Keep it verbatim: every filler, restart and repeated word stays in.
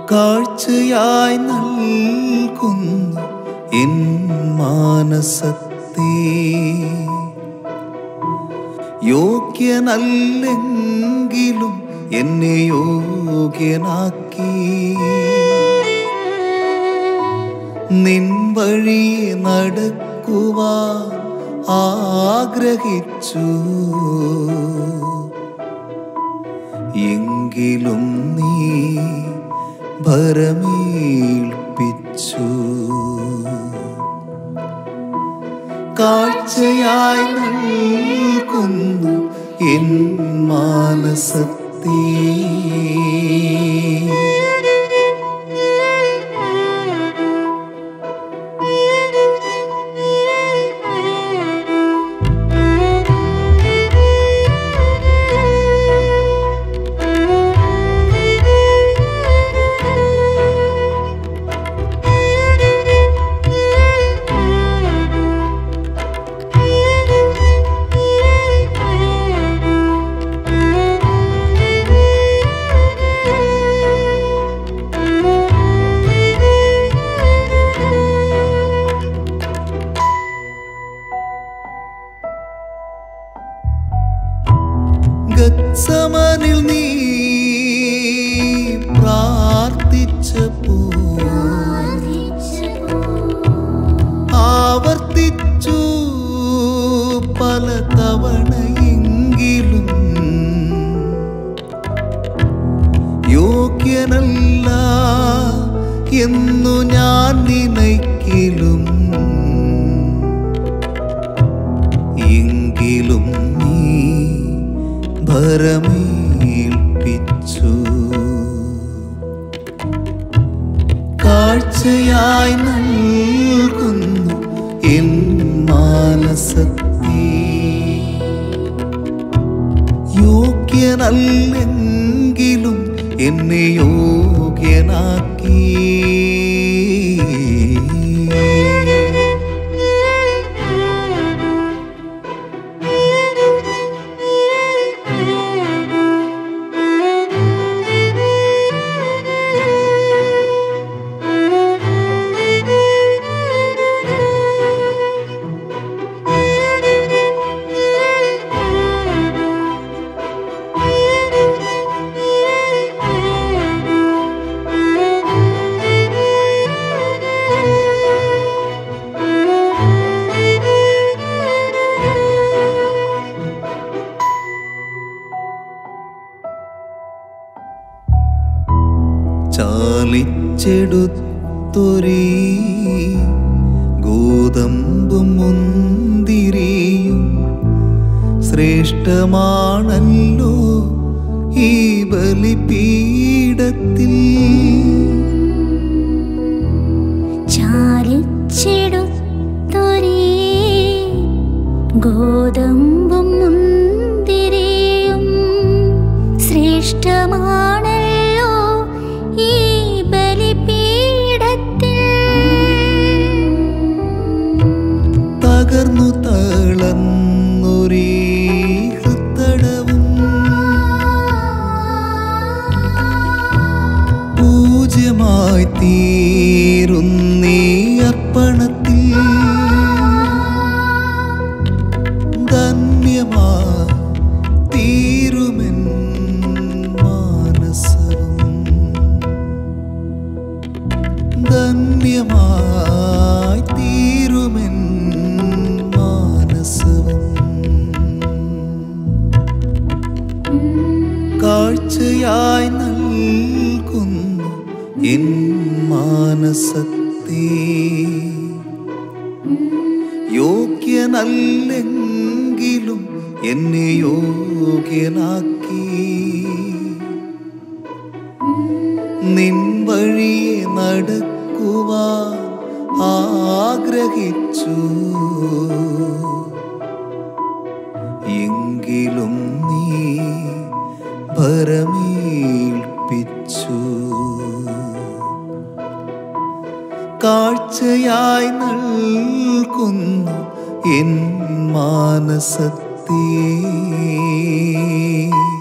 കാഴ്ചയായി നൽകുന്നു എൻ മാനസത്തെ. യോഗ്യനല്ലെങ്കിലും എന്നെ യോഗ്യനാക്കി നിൻ വഴിയെ നടക്കുവാൻ ആഗ്രഹിച്ചു. എങ്കിലും നീ ഭരമേൽപ്പിച്ചു. കാഴ്ചയായി നൽകുന്നു എൻ മാനസത്തെ. ഗത്സമനിൽ നീ പ്രാർത്ഥിച്ചപ്പോൾ ആവർത്തിച്ചു പല തവണയെങ്കിലും യോഗ്യനല്ല എന്നു ഞാൻ നിനയ്ക്കിലും. എങ്കിലും നീ ഭരമേൽപ്പിച്ചു. കാഴ്ചയായി നൽകുന്നു എൻ മാനസത്തെ. യോഗ്യനല്ലെങ്കിലും എന്നെ യോഗ്യനാക്കി. ചാലിച്ചെടുത്തൊരീ ഗോതമ്പും മുന്തിരിയും ശ്രേഷ്ഠമാണല്ലോ ഈ ബലിപീഠത്തിൽ. ചാലിച്ചെടുത്തൊരീ ഗോതമ്പും മുന്തിരിയും ശ്രേഷ്ഠമാണല്ലോ ഈ ബലിപീഠത്തിൽ. തകർന്നു തളർന്നൊരീ ഹൃത്തടവും പൂജ്യമായി തീരുന്നീ അർപ്പണത്തിൽ. ധന്യമായി തീരുമെൻ മാനസവും. ധന്യമായി തീരുമെൻ മാനസവും. കാഴ്ചയായി നൽകുന്നു എൻ മാനസത്തെ. യോഗ്യനല്ലെങ്കിലും എന്നെ യോഗ്യനാക്കി. നിൻ വഴിയെ നടക്കുവാൻ ആഗ്രഹിച്ചു. എങ്കിലും നീ ഭരമേൽപ്പിച്ചു. കാഴ്ചയായി നൽകുന്നു എൻ മാനസത്തെ.